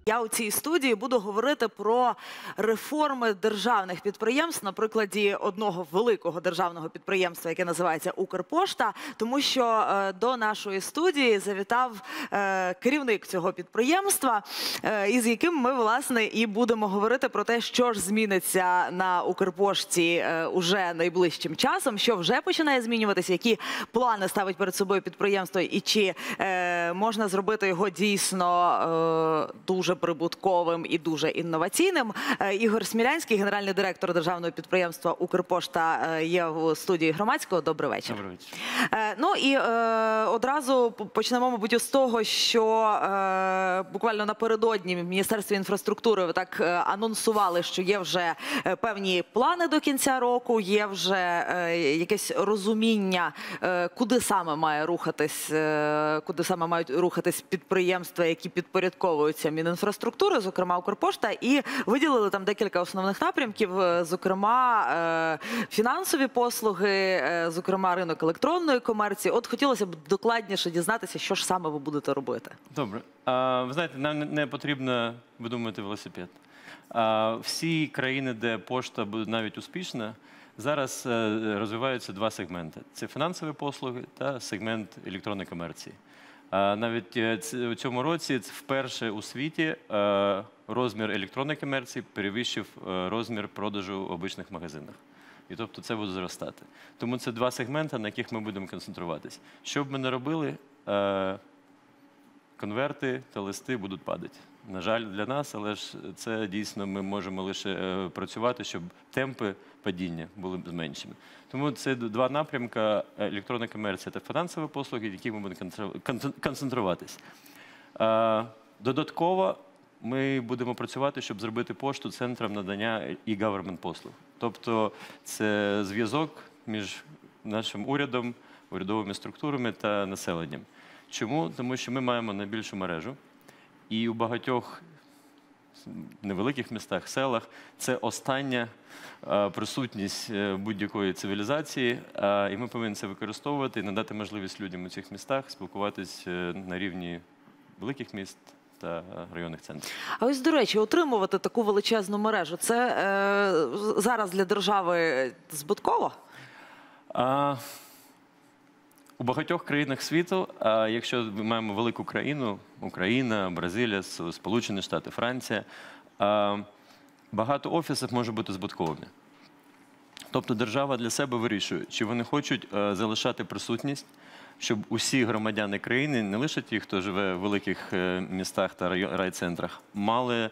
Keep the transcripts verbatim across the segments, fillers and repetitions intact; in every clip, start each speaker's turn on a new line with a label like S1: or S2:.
S1: Я у цій студії буду говорити про реформи державних підприємств на прикладі одного великого державного підприємства, яке називається «Укрпошта», тому що е, до нашої студії завітав е, керівник цього підприємства, е, із яким ми, власне, і будемо говорити про те, що ж зміниться на «Укрпошті» е, уже найближчим часом, що вже починає змінюватися, які плани ставить перед собою підприємство і чи е, можна зробити його дійсно е, дуже прибутковим і дуже інноваційним. Ігор Смілянський, генеральний директор державного підприємства «Укрпошта», є в студії Громадського. Добрий вечір.
S2: Добрий вечір.
S1: Ну і е, одразу почнемо, мабуть, з того, що е, буквально напередодні в Міністерстві інфраструктури ви так е, анонсували, що є вже певні плани до кінця року, є вже е, якесь розуміння, е, куди саме має рухатись, е, куди саме мають рухатись підприємства, які підпорядковуються Мінінфраструктури, структури, зокрема «Укрпошта», і виділили там декілька основних напрямків, зокрема фінансові послуги, зокрема ринок електронної комерції. От хотілося б докладніше дізнатися, що ж саме ви будете робити.
S2: Добре. А, ви знаєте, нам не потрібно видумувати велосипед. А, всі країни, де пошта буде навіть успішна, зараз розвиваються два сегменти. Це фінансові послуги та сегмент електронної комерції. Навіть у цьому році вперше у світі розмір електронної комерції перевищив розмір продажу в обичних магазинах. І тобто це буде зростати. Тому це два сегменти, на яких ми будемо концентруватись. Що б ми не робили, конверти та листи будуть падати. На жаль, для нас, але ж це дійсно ми можемо лише працювати, щоб темпи падіння були зменшені. Тому це два напрямки – електронна комерція та фінансові послуги, які ми будемо концентруватись. Додатково ми будемо працювати, щоб зробити пошту центром надання e-government послуг. Тобто це зв'язок між нашим урядом, урядовими структурами та населенням. Чому? Тому що ми маємо найбільшу мережу. І у багатьох невеликих містах, селах це остання присутність будь-якої цивілізації, і ми повинні це використовувати і надати можливість людям у цих містах спілкуватись на рівні великих міст та районних центрів. А
S1: ось, до речі, утримувати таку величезну мережу – це е, зараз для держави збитково?
S2: А... У багатьох країнах світу, якщо ми маємо велику країну, Україна, Бразилія, Сполучені Штати, Франція, багато офісів може бути збитковими. Тобто держава для себе вирішує, чи вони хочуть залишати присутність, щоб усі громадяни країни, не лише ті, хто живе в великих містах та райцентрах, мали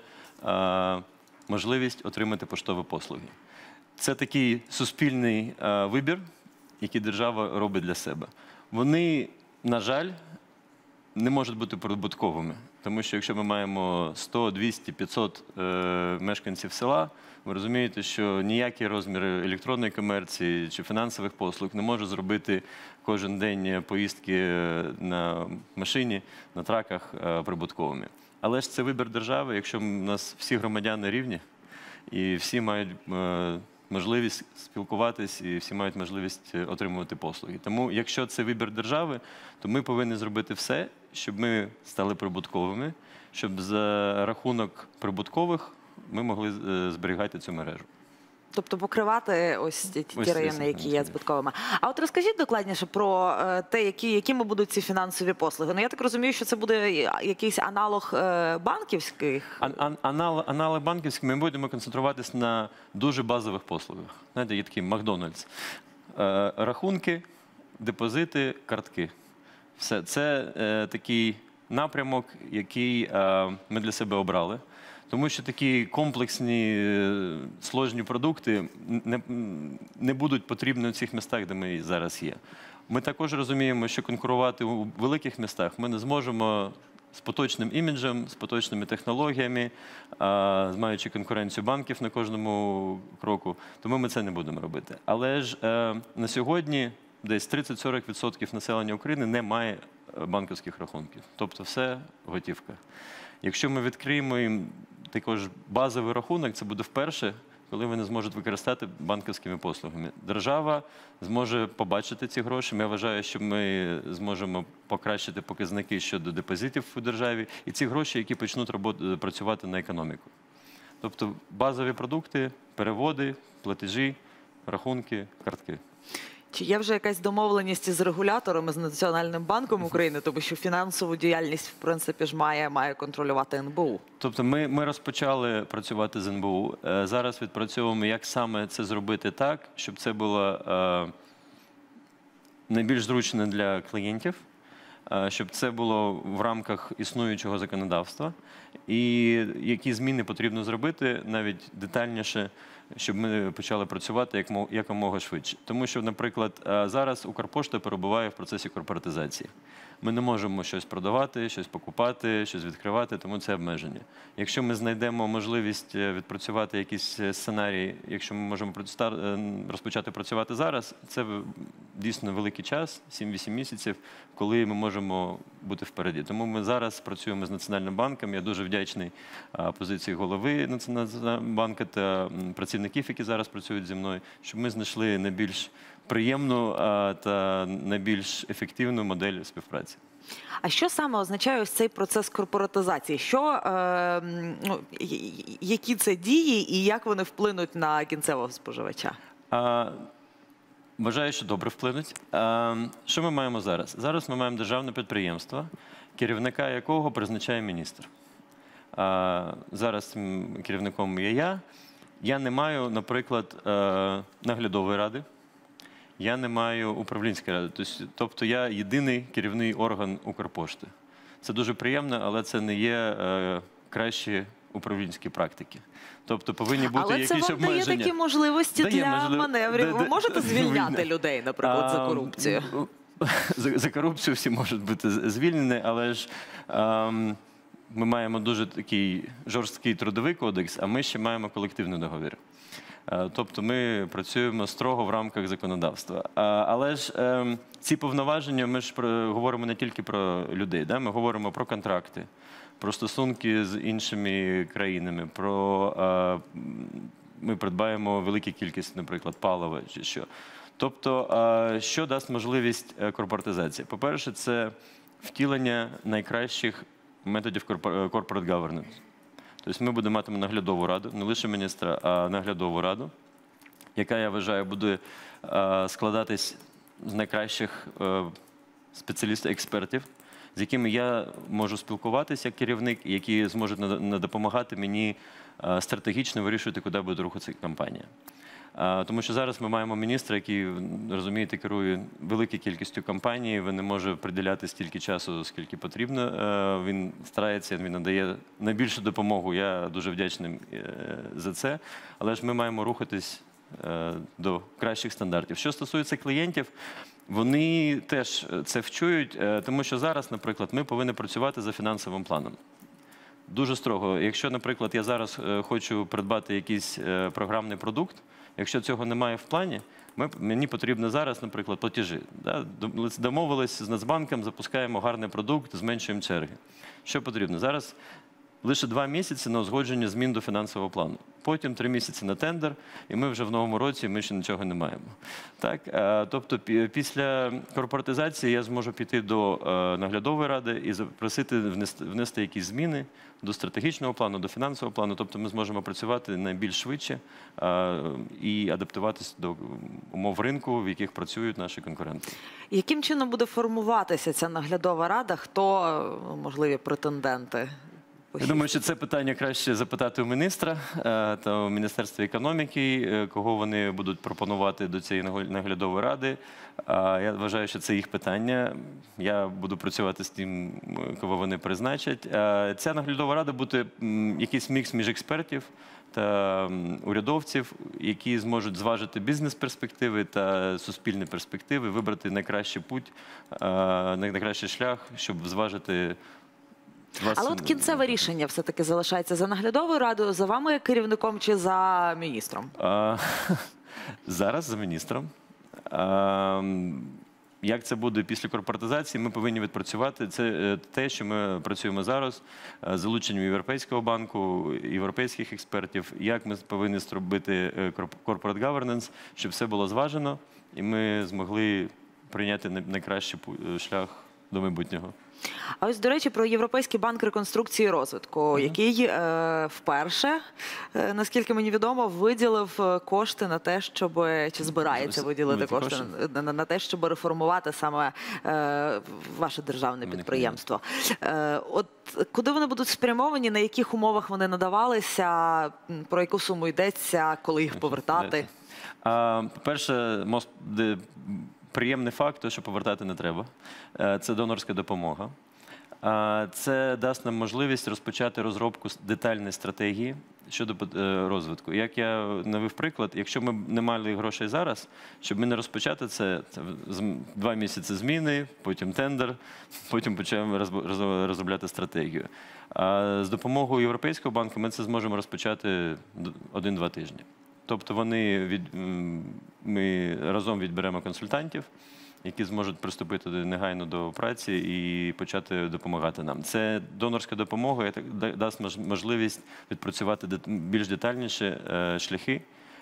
S2: можливість отримати поштові послуги. Це такий суспільний вибір, який держава робить для себе. Вони, на жаль, не можуть бути прибутковими. Тому що якщо ми маємо сто, двісті, п'ятсот е, мешканців села, ви розумієте, що ніякі розміри електронної комерції чи фінансових послуг не може зробити кожен день поїздки на машині, на траках е, прибутковими. Але ж це вибір держави, якщо у нас всі громадяни рівні і всі мають е, можливість спілкуватись і всі мають можливість отримувати послуги. Тому, якщо це вибір держави, то ми повинні зробити все, щоб ми стали прибутковими, щоб за рахунок прибуткових ми могли зберігати цю мережу.
S1: Тобто покривати ось ті, ті райони, які є збитковими. А от розкажіть докладніше про те, які, якими будуть ці фінансові послуги. Ну, я так розумію, що це буде якийсь аналог банківських?
S2: Ан аналог, аналог банківських ми будемо концентруватись на дуже базових послугах. Знаєте, є такий Макдональдс. Рахунки, депозити, картки. Все. Це е, такий напрямок, який е, ми для себе обрали. Тому що такі комплексні, сложні продукти не, не будуть потрібні у цих містах, де ми зараз є. Ми також розуміємо, що конкурувати у великих містах ми не зможемо з поточним іміджем, з поточними технологіями, маючи конкуренцію банків на кожному кроку. Тому ми це не будемо робити. Але ж на сьогодні десь тридцять-сорок відсотків населення України не має банківських рахунків. Тобто все готівка. Якщо ми відкриємо їм також базовий рахунок, це буде вперше, коли вони зможуть використати банківськими послугами. Держава зможе побачити ці гроші. Я вважаю, що ми зможемо покращити показники щодо депозитів у державі і ці гроші, які почнуть робот- працювати на економіку. Тобто базові продукти, переводи, платежі, рахунки, картки.
S1: Чи є вже якась домовленість із регуляторами, з Національним банком України, тому що фінансову діяльність, в принципі, ж має, має контролювати ен бе у?
S2: Тобто ми, ми розпочали працювати з ен бе у. Е, Зараз відпрацьовуємо, як саме це зробити так, щоб це було е, найбільш зручно для клієнтів, е, щоб це було в рамках існуючого законодавства. І які зміни потрібно зробити, навіть детальніше, щоб ми почали працювати як мо- якомога швидше. Тому що, наприклад, е, зараз Укрпошта перебуває в процесі корпоратизації. Ми не можемо щось продавати, щось покупати, щось відкривати, тому це обмеження. Якщо ми знайдемо можливість е, відпрацювати якісь е, сценарії, якщо ми можемо предста- е, розпочати працювати зараз, це в- дійсно великий час, сім-вісім місяців, коли ми можемо бути впереді. Тому ми зараз працюємо з Національним банком. Я дуже вдячний а, позиції голови Національного банку та м, працівників, які зараз працюють зі мною, щоб ми знайшли найбільш приємну а, та найбільш ефективну модель співпраці.
S1: А що саме означає ось цей процес корпоратизації? Що, е, м, ну, y- y- які це дії і як вони вплинуть на кінцевого споживача?
S2: А, Вважаю, що добре вплинуть. А, Що ми маємо зараз? Зараз ми маємо державне підприємство, керівника якого призначає міністр. А, Зараз цим керівником є я. Я не маю, наприклад, е, наглядової ради. Я не маю управлінської ради. Тось- Тобто я єдиний керівний орган Укрпошти. Це дуже приємно, але це не є е, кращі управлінські практики. Тобто повинні бути
S1: Але це
S2: якісь
S1: вам дає
S2: обмеження.
S1: такі можливості
S2: Дає
S1: для
S2: можливо-
S1: маневрів.
S2: Да-
S1: Ви
S2: да-
S1: можете звільняти
S2: Війна.
S1: людей, наприклад, за
S2: А,
S1: корупцію?
S2: ну, За, за корупцію всі можуть бути з- звільнені, але ж ем, ми маємо дуже такий жорсткий трудовий кодекс, а ми ще маємо колективний договір. Е, Тобто ми працюємо строго в рамках законодавства. А, Але ж ем, ці повноваження, ми ж про, говоримо не тільки про людей, да? Ми говоримо про контракти, про стосунки з іншими країнами, про е, м, ми придбаємо велику кількість, наприклад, палива чи що. Тобто, е, що дасть можливість е, корпоратизації? По-перше, це втілення найкращих методів корпор- corporate governance. Тобто ми будемо мати наглядову раду, не лише міністра, а наглядову раду, яка, я вважаю, буде е, складатись з найкращих е, спеціалістів-експертів, з якими я можу спілкуватися як керівник, які зможуть нада- нада- допомагати мені е, стратегічно вирішувати, куди буде рухатися компанія. А, Тому що зараз ми маємо міністра, який, розумієте, керує великою кількістю компаній, він не може приділяти стільки часу, скільки потрібно. Е, Він старається, він надає найбільшу допомогу. Я дуже вдячний е, за це. Але ж ми маємо рухатись е, до кращих стандартів. Що стосується клієнтів, вони теж це вчують, е, тому що зараз, наприклад, ми повинні працювати за фінансовим планом. Дуже строго. Якщо, наприклад, я зараз е, хочу придбати якийсь е, програмний продукт, якщо цього немає в плані, ми, мені потрібно зараз, наприклад, платежі. Да? Дом- Домовились з Нацбанком, запускаємо гарний продукт, зменшуємо черги. Що потрібно? Зараз лише два місяці на узгодження змін до фінансового плану. Потім три місяці на тендер, і ми вже в новому році ми ще нічого не маємо. Так? е, Тобто пі- після корпоратизації я зможу піти до е, наглядової ради і запросити внести, внести якісь зміни до стратегічного плану, до фінансового плану. Тобто ми зможемо працювати найбільш швидше е, і адаптуватися до умов ринку, в яких працюють наші конкуренти.
S1: Яким чином буде формуватися ця наглядова рада? Хто е, можливі претенденти?
S2: Я думаю, що це питання краще запитати у міністра е, та у Міністерства економіки, е, кого вони будуть пропонувати до цієї нагло- наглядової ради. А я вважаю, що це їх питання. Я буду працювати з тим, м, кого вони призначать. Е, Ця наглядова рада буде м, якийсь мікс між експертів та м, урядовців, які зможуть зважити бізнес-перспективи та суспільні перспективи, вибрати найкращий путь, е, най- найкращий шлях, щоб зважити.
S1: Але от кінцеве рішення все-таки залишається за наглядовою радою, за вами як керівником чи за міністром?
S2: А, Зараз за міністром. А, Як це буде після корпоратизації, ми повинні відпрацювати. Це е, те, що ми працюємо зараз е, з залученням Європейського банку, європейських експертів, як ми повинні зробити е, corporate governance, щоб все було зважено, і ми змогли прийняти най- найкращий пу- шлях до майбутнього.
S1: А ось, до речі, про Європейський банк реконструкції і розвитку, який е, вперше, е, наскільки мені відомо, виділив е, кошти на те, щоб, чи збирається
S2: Зараз
S1: виділити
S2: ми ці
S1: кошти
S2: кошти?
S1: на, на, на те, щоб реформувати саме е, ваше державне
S2: Мене
S1: підприємство. Е, от куди вони будуть спрямовані, на яких умовах вони надавалися, м, про яку суму йдеться, коли їх повертати?
S2: А, По-перше, мос- де- приємний факт, то, що повертати не треба. Е, Це донорська допомога. А, Це дасть нам можливість розпочати розробку с- детальної стратегії щодо пот- е, розвитку. Як я навів приклад, якщо ми б не мали грошей зараз, щоб ми не розпочати це, це з- м- два місяці зміни, потім тендер, потім почнемо розб- роз- розробляти стратегію. А з допомогою Європейського банку ми це зможемо розпочати д- один-два тижні. Тобто вони від, м, ми разом відберемо консультантів, які зможуть приступити негайно до праці і почати допомагати нам. Це донорська допомога, яка да- дасть мож- можливість відпрацювати дет- більш детальніше е, шляхи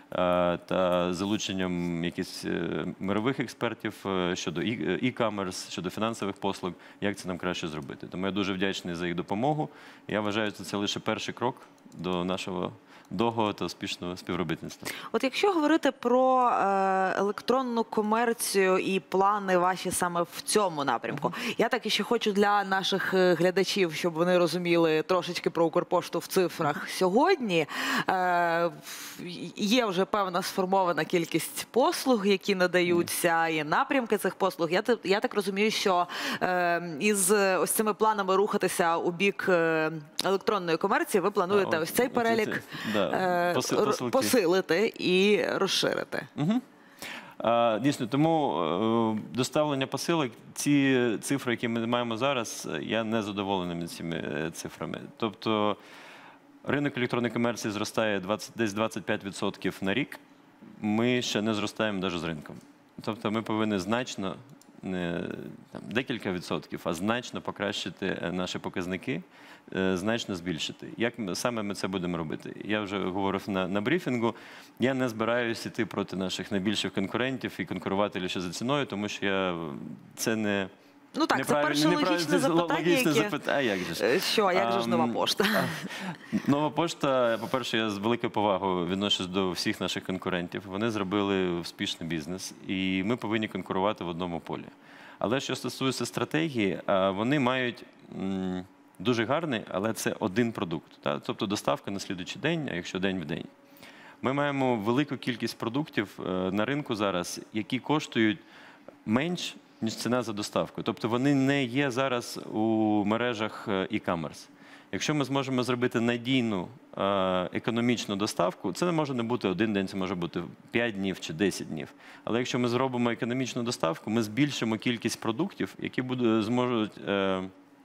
S2: е, та залученням якихось е, мирових експертів е, щодо і- e-commerce, щодо фінансових послуг, як це нам краще зробити. Тому я дуже вдячний за їх допомогу. Я вважаю, що це лише перший крок до нашого довгого та успішного співробітництва.
S1: От якщо говорити про е, електронну комерцію і плани ваші саме в цьому напрямку, я так і ще хочу для наших е, глядачів, щоб вони розуміли трошечки про Укрпошту в цифрах сьогодні. Е, в- є вже певна сформована кількість послуг, які надаються, і напрямки цих послуг. Я, те- я так розумію, що е, із ось цими планами рухатися у бік е, електронної комерції, ви плануєте
S2: А,
S1: ось цей
S2: оце-
S1: перелік
S2: це- да,
S1: е,
S2: поси-
S1: р-
S2: посилки.
S1: посилити і розширити.
S2: Угу. А, дійсно, тому е, доставлення посилок, ці цифри, які ми маємо зараз, е, я не задоволений цими е, цифрами. Тобто ринок електронної комерції зростає двадцять, десь двадцять п'ять відсотків на рік. Ми ще не зростаємо навіть з ринком. Тобто ми повинні значно, не там, декілька відсотків, а значно покращити е, наші показники, е, значно збільшити. Як ми, саме ми це будемо робити? Я вже говорив на, на брифінгу, я не збираюся йти проти наших найбільших конкурентів і конкурувати лише за ціною, тому що я, це не...
S1: Ну так, це
S2: неправильно-
S1: перше
S2: неправильно-
S1: логічне
S2: це
S1: запитання,
S2: логічне
S1: яке...
S2: запитання. А як же ж?
S1: Е, Що, як же ж нова
S2: Ам,
S1: пошта?
S2: Нова пошта, по-перше, я з великою повагою відношусь до всіх наших конкурентів. Вони зробили успішний бізнес, і ми повинні конкурувати в одному полі. Але що стосується стратегії, а, вони мають м, дуже гарний, але це один продукт. Та? Тобто доставка на слідуючий день, а якщо день в день. Ми маємо велику кількість продуктів е, на ринку зараз, які коштують менш, ніж ціна за доставку. Тобто вони не є зараз у мережах е, e-commerce. Якщо ми зможемо зробити надійну е, економічну доставку, це не може не бути один день, це може бути п'ять днів чи десять днів. Але якщо ми зробимо економічну доставку, ми збільшимо кількість продуктів, які будуть, зможуть е,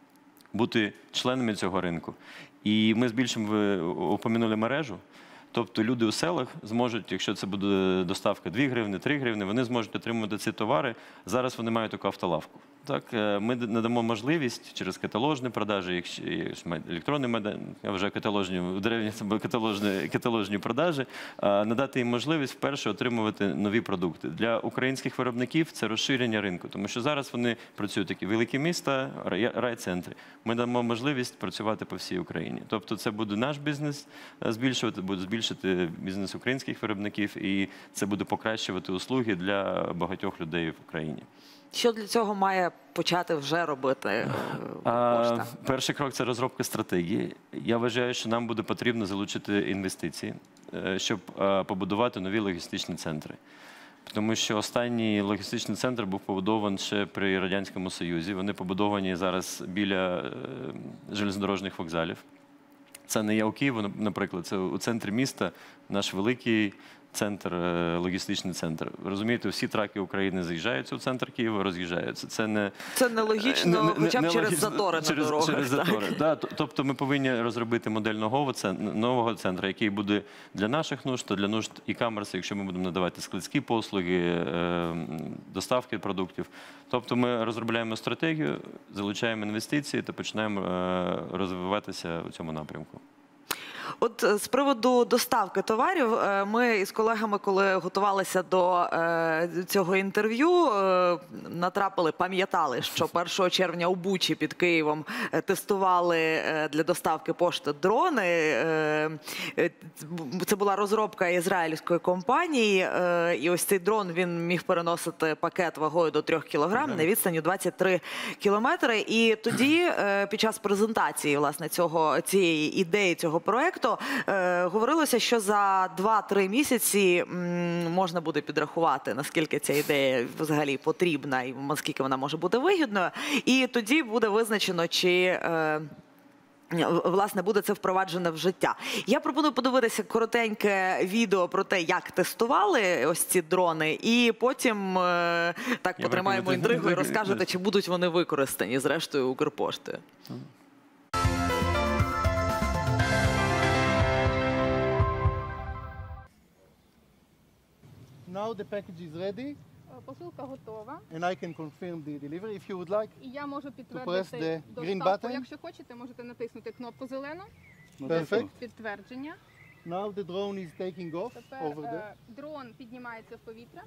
S2: бути членами цього ринку. І ми збільшимо, ви упомянули мережу. Тобто люди у селах зможуть, якщо це буде доставка дві гривні, три гривні, вони зможуть отримувати ці товари. Зараз вони мають таку автолавку. Так, е, ми д- надамо можливість через каталожні продажі, якщо якщо мають електронні меда- а вже каталожні, в древні це були каталожні, каталожні продажі, е, надати їм можливість вперше отримувати нові продукти. Для українських виробників це розширення ринку, тому що зараз вони працюють такі великі міста, рай- райцентри. Ми дамо можливість працювати по всій Україні. Тобто це буде наш бізнес е, збільшувати, буде збільшити бізнес українських виробників, і це буде покращувати услуги для багатьох людей в Україні.
S1: Що для цього має почати вже робити е,
S2: А,
S1: пошта?
S2: Перший крок це розробка стратегії. Я вважаю, що нам буде потрібно залучити інвестиції, е, щоб е, побудувати нові логістичні центри. Тому що останній логістичний центр був побудований ще при Радянському Союзі. Вони побудовані зараз біля е, железнодорожніх вокзалів. Це не є у Києві, наприклад, це у центрі міста, наш великий центр, е, логістичний центр. Ви розумієте, всі траки України заїжджаються у центр Києва, роз'їжджаються. Це не
S1: Це нелогічно,
S2: не- не-
S1: хоча б
S2: не
S1: через
S2: логічно.
S1: затори
S2: через,
S1: на дорогах.
S2: Через
S1: так.
S2: затори. Да, т- тобто ми повинні розробити модель нового центру, нового центру, який буде для наших нужд, та для нужд і камерси, якщо ми будемо надавати складські послуги, е, доставки продуктів. Тобто ми розробляємо стратегію, залучаємо інвестиції та починаємо е, розвиватися у цьому напрямку.
S1: От е, з приводу доставки товарів, е, ми із колегами, коли готувалися до е, цього інтерв'ю, е, натрапили, пам'ятали, що першого червня у Бучі під Києвом е, тестували е, для доставки пошти дрони. Е, е, Це була розробка ізраїльської компанії, е, і ось цей дрон, він міг переносити пакет вагою до трьох кілограм на відстані двадцять три кілометри. І тоді, е, під час презентації, власне, цього, цієї ідеї, цього проекту, е, говорилося, що за два-три місяці м, можна буде підрахувати, наскільки ця ідея взагалі потрібна і наскільки вона може бути вигідною. І тоді буде визначено, чи е, власне буде це впроваджено в життя. Я пропоную подивитися коротеньке відео про те, як тестували ось ці дрони, і потім е, так
S2: Я
S1: потримаємо
S2: пропоную-
S1: інтригу і розкажете, чи будуть вони використані зрештою Укрпоштою.
S3: Now the package is ready
S4: Посилка готова,
S3: and I can confirm the delivery if you would like.
S4: і я можу
S3: press
S4: підтвердити
S3: the green
S4: доставку.
S3: button.
S4: Якщо хочете, можете натиснути кнопку зелену.
S3: Perfect.
S4: Підтвердження.
S3: Now the drone is taking off
S4: Тепер
S3: over there.
S4: е, дрон піднімається в повітря.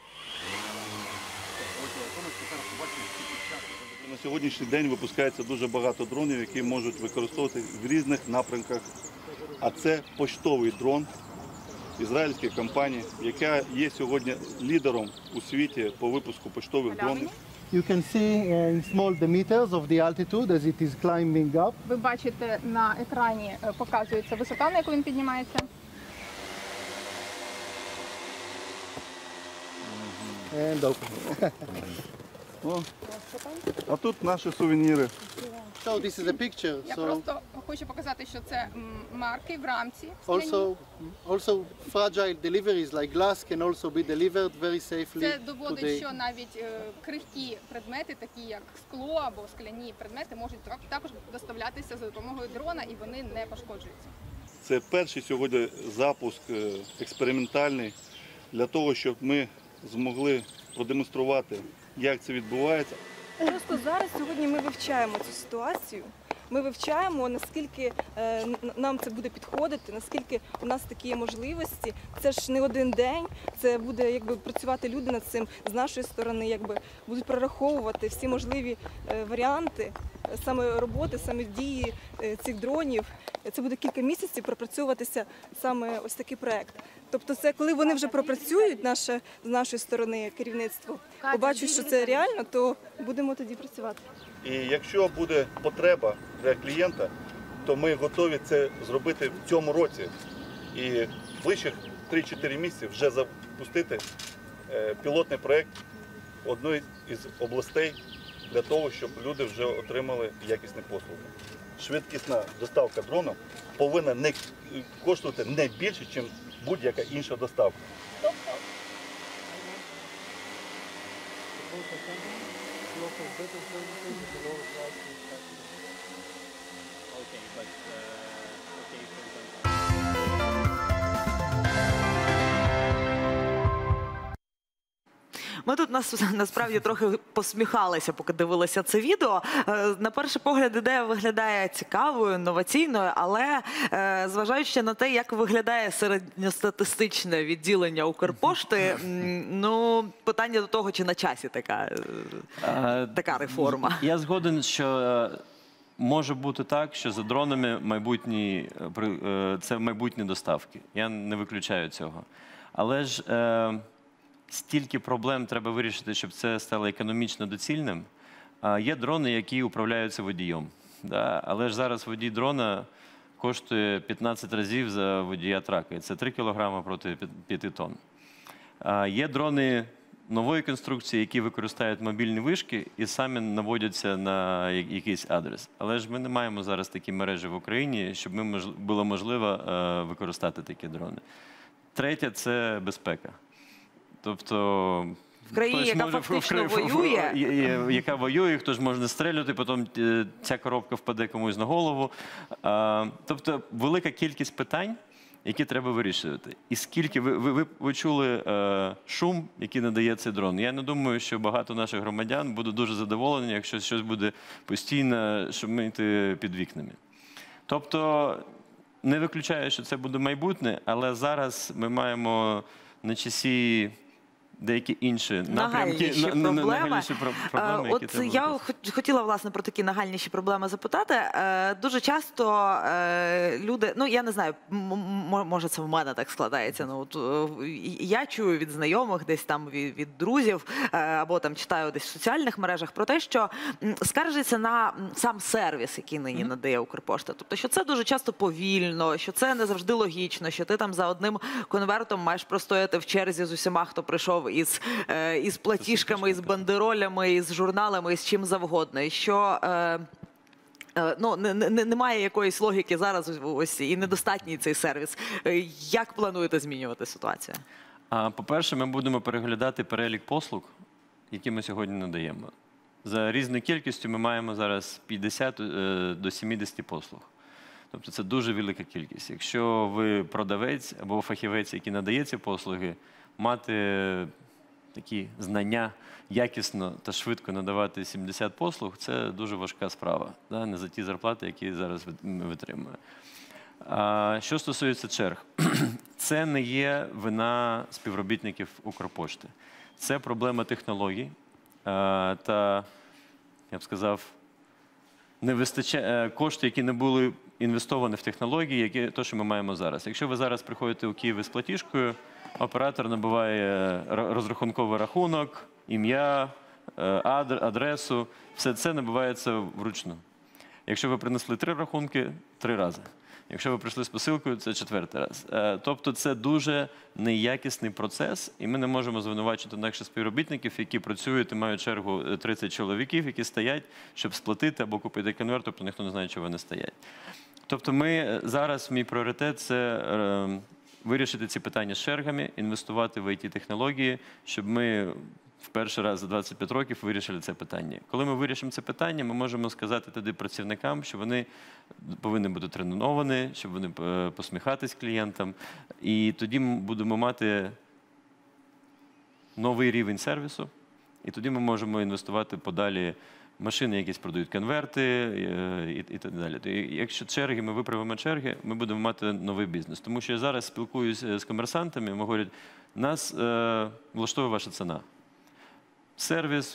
S5: На сьогоднішній день випускається дуже багато дронів, які можуть використовувати в різних напрямках. А це поштовий дрон ізраїльської компанії, яка є сьогодні лідером у світі по випуску поштових дронів.
S3: You can see uh, in small the meters of the altitude as it is climbing up.
S4: Ви бачите, на екрані е, показується висота, на яку він піднімається.
S3: And open.
S5: О, а тут наші сувеніри.
S3: So this is a picture.
S4: Я
S3: So
S4: просто хочу показати, що це м, марки в рамці. скляні.
S3: also, also fragile deliveries like glass can also be delivered very safely
S4: Це
S3: to
S4: доводить,
S3: the
S4: що навіть е, крихкі предмети, такі як скло або скляні предмети, можуть так- також доставлятися за допомогою дрона, і вони не пошкоджуються.
S5: Це перший сьогодні запуск е, експериментальний для того, щоб ми змогли продемонструвати, як це відбувається.
S6: Просто зараз сьогодні ми вивчаємо цю ситуацію. Ми вивчаємо, наскільки е, н- нам це буде підходити, наскільки у нас такі є можливості. Це ж не один день, це буде якби працювати люди над цим з нашої сторони, якби будуть прораховувати всі можливі е, варіанти е, саме роботи, саме дії е, цих дронів. Це буде кілька місяців пропрацьовуватися саме ось такий проект. Тобто, це коли вони вже пропрацюють, наше з нашої сторони керівництво, побачать, що це реально, то будемо тоді працювати.
S5: І якщо буде потреба для клієнта, то ми готові це зробити в цьому році. І в ближчих три-чотири місяці вже запустити е, пілотний проєкт одної із областей для того, щоб люди вже отримали якісні послуги. Швидкісна доставка дрону повинна не коштувати не більше, ніж будь-яка інша доставка.
S1: Ми тут нас насправді трохи посміхалися, поки дивилися це відео. Е, На перший погляд ідея виглядає цікавою, інноваційною, але е, зважаючи на те, як виглядає середньостатистичне відділення Укрпошти, м, ну питання до того, чи на часі така, е, така реформа.
S2: Я згоден, що е, може бути так, що за дронами майбутні, е, при- е, це майбутні доставки. Я не виключаю цього. Але ж е, стільки проблем треба вирішити, щоб це стало економічно доцільним. А є дрони, які управляються водієм. Да? Але ж зараз водій дрона коштує п'ятнадцять разів за водія трака. І це три кілограми проти п'яти тонн. А є дрони нової конструкції, які використовують мобільні вишки і самі наводяться на я- якийсь адрес. Але ж ми не маємо зараз такі мережі в Україні, щоб ми мож- було можливо е, використати такі дрони. Третє – це безпека. Тобто
S1: В країні,
S2: хтось
S1: яка
S2: може
S1: фактично
S2: в- в- в-
S1: воює.
S2: є- є- яка воює, хтось може не стрелювати, потім е, ця коробка впаде комусь на голову. А, Тобто велика кількість питань, які треба вирішувати. І скільки ви, ви, ви, ви чули е, шум, який надає цей дрон. Я не думаю, що багато наших громадян будуть дуже задоволені, якщо щось буде постійно шуміти під вікнами. Тобто не виключаю, що це буде майбутнє, але зараз ми маємо на часі деякі інші напрямки,
S1: Нагальніші
S2: на- на- на-
S1: проблеми.
S2: нагальніші про- проблеми,
S1: Е,
S2: які
S1: От
S2: треба
S1: я
S2: вирішити.
S1: хот- хотіла власне про такі нагальніші проблеми запитати. Е, Дуже часто е, люди, ну я не знаю, м- м- може це в мене так складається. Ну от е, я чую від знайомих, десь там від, від друзів, е, або там читаю десь в соціальних мережах про те, що м, скаржаться на м, сам сервіс, який нині надає Укрпошта. Тобто, що це дуже часто повільно, що це не завжди логічно, що ти там за одним конвертом маєш простояти в черзі з усіма, хто прийшов із, е, із платіжками, із бандеролями, із журналами, із чим завгодно. І що е, е, ну, не, не, немає якоїсь логіки зараз ось, і недостатній цей сервіс. Е, Як плануєте змінювати ситуацію?
S2: А, По-перше, ми будемо переглядати перелік послуг, які ми сьогодні надаємо. За різною кількістю ми маємо зараз п'ятдесят е, до сімдесят послуг. Тобто це дуже велика кількість. Якщо ви продавець або фахівець, який надає ці послуги, мати такі знання, якісно та швидко надавати сімдесят послуг – це дуже важка справа, да? Не за ті зарплати, які зараз ви- витримує. А що стосується черг, це не є вина співробітників Укрпошти. Це проблема технологій а, та, я б сказав, не вистачає кошти, які не були інвестовані в технології, які то, що ми маємо зараз. Якщо ви зараз приходите у Київ із платіжкою, оператор набиває р- розрахунковий рахунок, ім'я, е, адр- адресу, все це набивається вручну. Якщо ви принесли три рахунки, три рази. Якщо ви прийшли з посилкою, це четвертий раз. Е, Тобто це дуже неякісний процес, і ми не можемо звинувачити наших співробітників, які працюють і мають чергу е, тридцять чоловіків, які стоять, щоб сплатити або купити конверт, тобто ніхто не знає, чого вони стоять. Тобто ми е, зараз, мій пріоритет – це е, вирішити ці питання з чергами, інвестувати в ай ті-технології, щоб ми в перший раз за двадцять п'ять років вирішили це питання. Коли ми вирішимо це питання, ми можемо сказати тоді працівникам, що вони повинні бути треновані, щоб вони е, посміхатись клієнтам. І тоді ми будемо мати новий рівень сервісу, і тоді ми можемо інвестувати подалі машини, якісь продають конверти е, і, і так далі. То і якщо черги, ми виправимо черги, ми будемо мати новий бізнес. Тому що я зараз спілкуюся з комерсантами, вони говорять, нас е, влаштовує ваша ціна. Сервіс,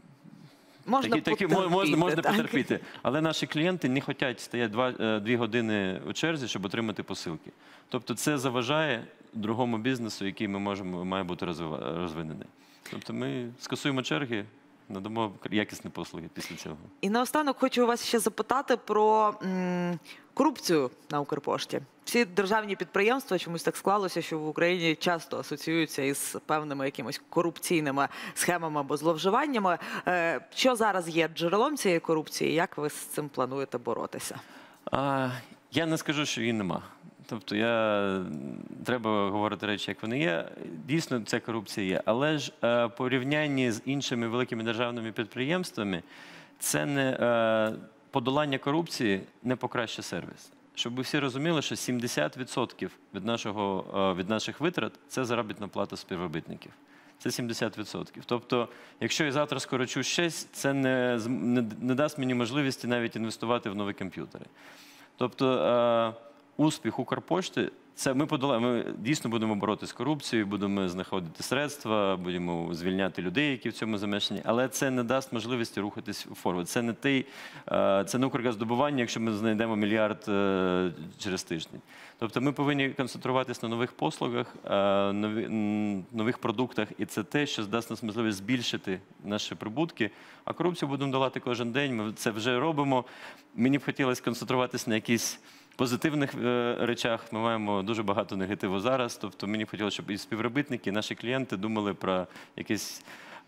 S1: Можна
S2: такі, такі,
S1: потерпіти,
S2: можна, можна
S1: так?
S2: потерпіти. Але наші клієнти не хочуть стояти два, е, дві години у черзі, щоб отримати посилки. Тобто це заважає другому бізнесу, який ми можемо, має бути розвива- розвинений. Тобто ми скасуємо черги, надамо якісні послуги після цього.
S1: І наостанок хочу вас ще запитати про м, корупцію на Укрпошті. Всі державні підприємства чомусь так склалося, що в Україні часто асоціюються із певними якимось корупційними схемами або зловживаннями. Е, Що зараз є джерелом цієї корупції? Як ви з цим плануєте боротися?
S2: А, я не скажу, що її нема. Тобто я, треба говорити речі, як вони є. Дійсно, ця корупція є. Але ж е, порівнянні з іншими великими державними підприємствами, це не е, подолання корупції не покращує сервіс. Щоб ви всі розуміли, що сімдесят відсотків від, нашого, е, від наших витрат – це заробітна плата співробітників. Це сімдесят відсотків. Тобто, якщо я завтра скорочу щось, це не, зм- не, не дасть мені можливості навіть інвестувати в нові комп'ютери. Тобто, е, успіх Укрпошти – це ми подолаємо, ми дійсно будемо боротися з корупцією, будемо знаходити средства, будемо звільняти людей, які в цьому замешані, але це не дасть можливості рухатись вфорвард. Це не той, е, це не Укргаздобування, якщо ми знайдемо мільярд е, через тиждень. Тобто ми повинні концентруватися на нових послугах, е, нові, м, нових продуктах, і це те, що дасть нас можливість збільшити наші прибутки, а корупцію будемо долати кожен день, ми це вже робимо. Мені б хотілося концентруватися на якісь позитивних е, речах. Ми маємо дуже багато негативу зараз. Тобто мені б хотілося, щоб і співробітники, і наші клієнти думали про якісь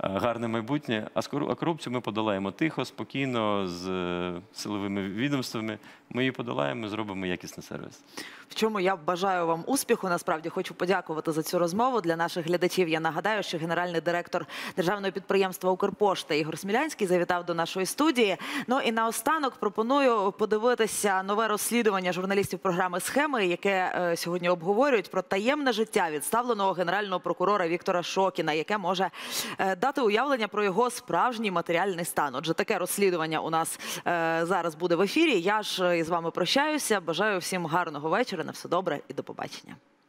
S2: гарне майбутнє. А скоро- а корупцію ми подолаємо тихо, спокійно, з е, силовими відомствами. Ми її подолаємо, зробимо якісний сервіс.
S1: В чому я бажаю вам успіху. Насправді хочу подякувати за цю розмову. Для наших глядачів я нагадаю, що генеральний директор державного підприємства «Укрпошта» Ігор Смілянський завітав до нашої студії. Ну і наостанок пропоную подивитися нове розслідування журналістів програми «Схеми», яке е, сьогодні обговорюють, про таємне життя відставленого генерального прокурора Віктора Шокіна, яке може е, дати уявлення про його справжній матеріальний стан. Отже, таке розслідування у нас е, зараз буде в ефірі. Я ж із вами прощаюся. Бажаю всім гарного вечора. На все добре і до побачення.